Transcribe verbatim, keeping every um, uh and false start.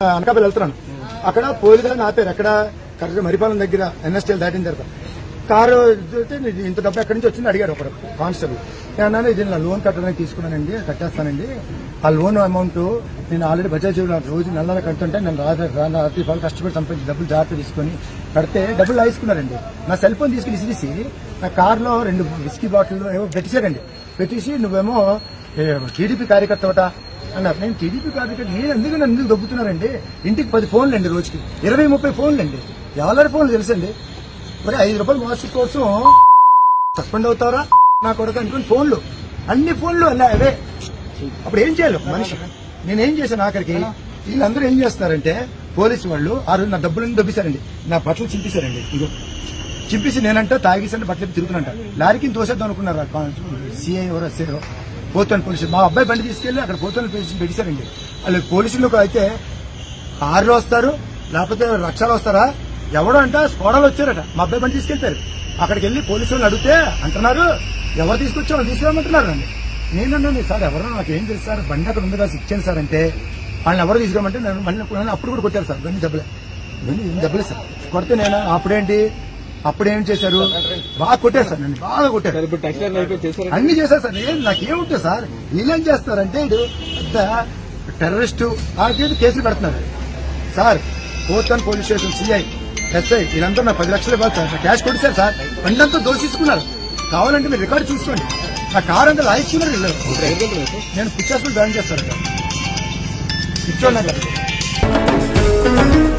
అనకాపల్లి వెళ్తున్నాను. అక్కడ పోలీసులు ఆపారు. అక్కడ కరెక్ట్ మరిపాలెం దగ్గర ఎన్ఎస్టీఎల్ దాటిన తర్వాత కారు ఇంత డబ్బు ఎక్కడి నుంచి వచ్చింది అడిగారు ఒకరు కానిస్టేబుల్. నేను అన్నాను ఇది నా లోన్ కట్టడానికి తీసుకున్నానండి, కట్టేస్తానండి. ఆ లోన్ అమౌంట్ నేను ఆల్రెడీ బజాజ్ రోజు నెల నెల కడుతుంటే నేను రాత్రి వాళ్ళు కష్టపడి సంపాదించి డబ్బులు జాగ్రత్త తీసుకుని కడితే డబ్బులు లాగేసుకున్నారండి. నా సెల్ ఫోన్ తీసుకుని ఇసిరిసి నా కార్లో రెండు విస్కీ బాటిల్ ఏవో పెట్టేశారండి. పెట్టేసి నువ్వేమో టీడీపీ కార్యకర్తవట అన్నారు. నేను టీడీపీ కార్యకర్త నేను ఎందుకు నన్ను ఎందుకు దొబ్బుతున్నారండి? ఇంటికి పది ఫోన్లు అండి, రోజుకి ఇరవై ముప్పై ఫోన్లు అండి. ఎవరి ఫోన్లు తెలుసండి. మరి ఐదు రూపాయలు మార్క్స్ కోసం సస్పెండ్ అవుతారా నా కొడుకు అనుకుని ఫోన్లు, అన్ని ఫోన్లు అలా అవే. అప్పుడు ఏం చేయాలి మనిషి? నేనేం చేశాను ఆఖరికి వీళ్ళందరూ ఏం చేస్తున్నారంటే పోలీసు వాళ్ళు ఆ రోజు నా డబ్బులన్నీ దొబ్బిశారండి. నా బట్టలు చింపేశారండి. ఇగో చింపేసి నేనంటే తాగేసాను బట్టలు తిరుగుతున్నంట. లారీకి తోసేద్దాం అనుకున్నారు సిఐ ఎవరో ఎస్ఐ పోతాను పోలీసులు. మా అబ్బాయి బండి తీసుకెళ్లి అక్కడ పోతాను పోలీసులు పెట్టేశారండి. వాళ్ళు పోలీసులు అయితే కారులో వస్తారు లేకపోతే రక్షాలు వస్తారా ఎవడో అంట స్కోడాలు వచ్చారట. మా అబ్బాయి బండి తీసుకెళ్తారు. అక్కడికి వెళ్లి పోలీసు వాళ్ళు అడిగితే అంటున్నారు ఎవరు తీసుకొచ్చామో తీసుకురామంటున్నారు అండి. నేనన్నాను సార్ ఎవరో నాకేం తెలుసు సార్, బండి అక్కడ ఉంది కదా ఇచ్చాను సార్ అంటే వాళ్ళని ఎవరు తీసుకురామంటే నేను మళ్ళీ అప్పుడు కూడా కొట్టారు సార్. బండి డబ్బులే బండి డబ్బులే సార్ కొడితే నేను అప్పుడేంటి అప్పుడేం చేశారు బాగా కొట్టారు సార్, నన్ను బాగా కొట్టారు, అన్ని చేశారు సార్. నేను నాకేముంటుంది సార్ వీళ్ళేం చేస్తారంటే ఇటు పెద్ద టెర్రరిస్టు వాళ్ళకి కేసులు పెడుతున్నారు సార్. పోతాను పోలీస్ స్టేషన్ సిఐ ఎస్ఐ వీళ్ళంతా నా పది లక్షలు ఇవ్వాలి సార్. క్యాష్ కొట్టారు సార్, బండంతా దోషిస్తున్నారు. కావాలంటే మీరు రికార్డు చూసుకోండి. నా కారు అంతా లాయించుకున్నారు వీళ్ళు. నేను పిక్చర్స్ జాయిన్ చేస్తాను సార్. పిచ్చోన్నా